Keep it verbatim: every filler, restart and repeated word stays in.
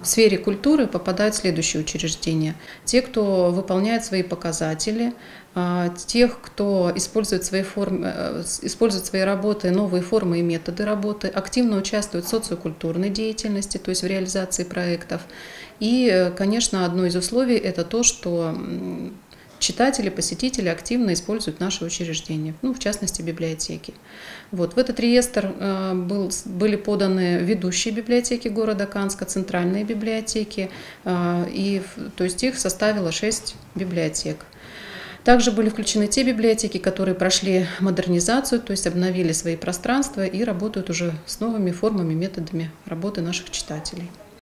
В сфере культуры попадают следующие учреждения. Те, кто выполняет свои показатели, тех, кто использует свои, формы, использует свои работы, новые формы и методы работы, активно участвует в социокультурной деятельности, то есть в реализации проектов. И, конечно, одно из условий – это то, что читатели, посетители активно используют наши учреждения, ну, в частности, библиотеки. Вот. В этот реестр э, был, были поданы ведущие библиотеки города Канска, центральные библиотеки, э, и, то есть их составило шесть библиотек. Также были включены те библиотеки, которые прошли модернизацию, то есть обновили свои пространства и работают уже с новыми формами, методами работы наших читателей.